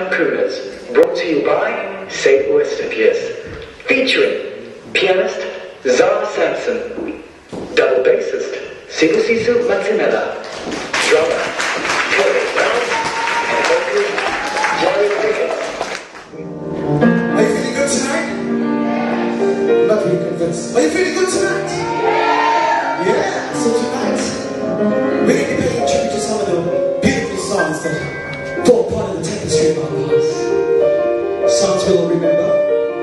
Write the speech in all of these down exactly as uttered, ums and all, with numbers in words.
Time Crooners, brought to you by Sibusiso, featuring pianist Sampson, double bassist Sibusiso Matsimela, drummer Terryl Bell, and vocalist Jarrad Ricketts. Are you feeling good tonight? I'm not really convinced. Are you feeling good tonight? Yeah, so tonight we're going to be paying tribute to some of the beautiful songs that form part of the tapestry of our lives. Songs we'll remember.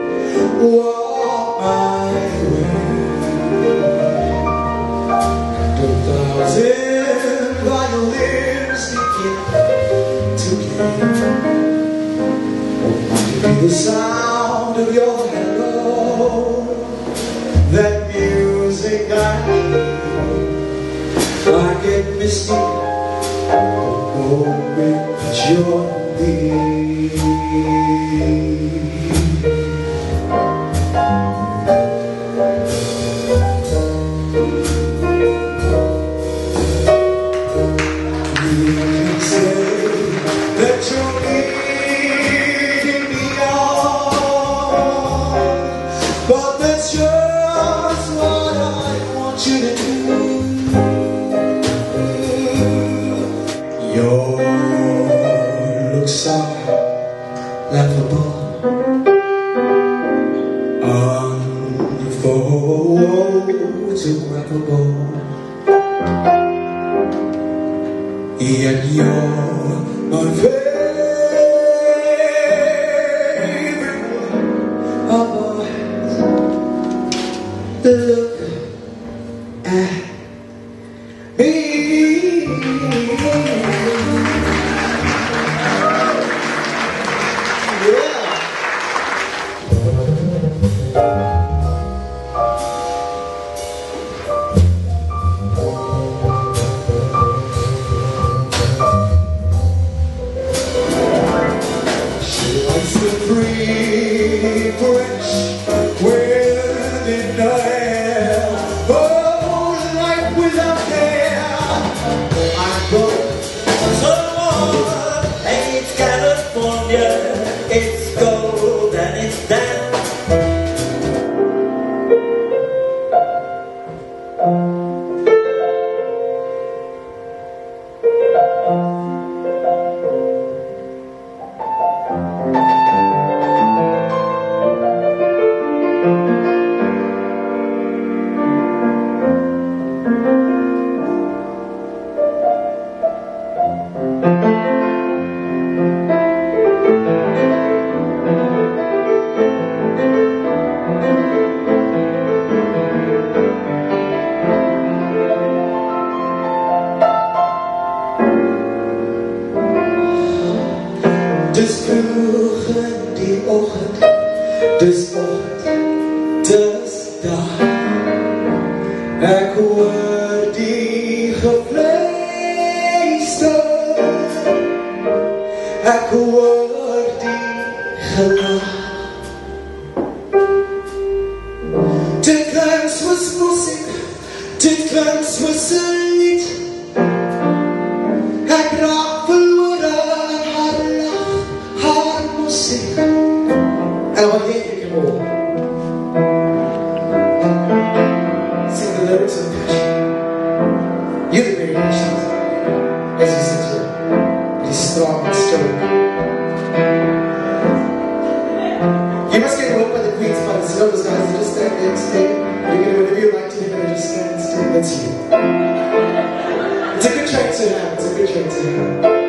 Walk my way, and a thousand violins begin to play. Be the sound of your hello, that music I hear. I get misty, oh, with your and you're my favorite one of ours. Look at me. Yeah. Dus vroegen die ochtend, dus ochtend, dus dag. Ik hoor die gevleester, ik hoor die gelach. Dit klans was muziek, dit klans was een lied. Ik raak verloren. And I want to hear you all sing the lyrics of passion. You're the variations as you sing to it. It is strong and stirring. You must get roped by the Queen's part. You know those guys that just stand there and stay. You can do whatever you like to do, and just stand and stay. That's you. It's a good trait to have. It's a good trait to have.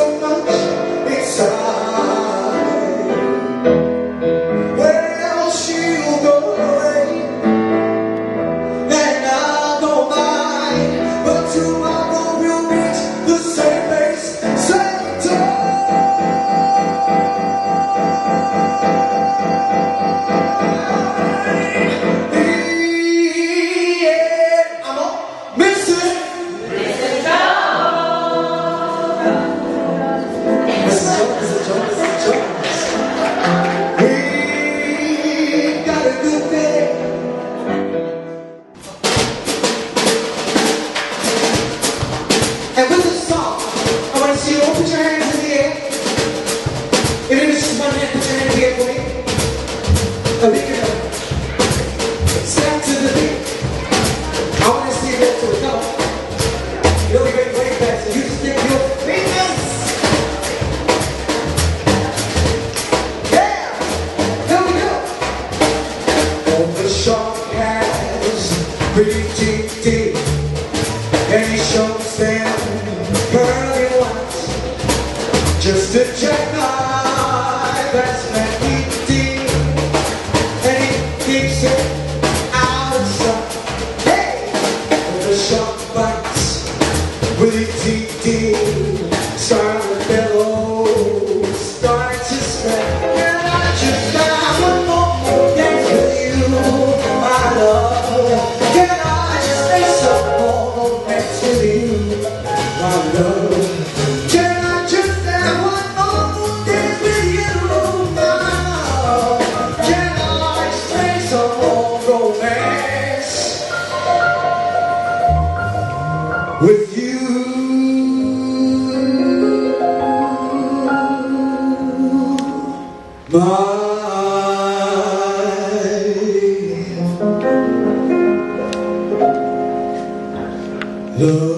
Well, she pretty deep, and he shows them pearly white, just a jackknife that's meant deep, and he keeps it out of sight. Hey, the shark bites with his deep, deep, silent bellows starting to spread. And I just have one more dance with you, my love. Can I just make some more dance with you, my love? Can I just have one more dance with you, my love? Can I just make some more romance with you? My love.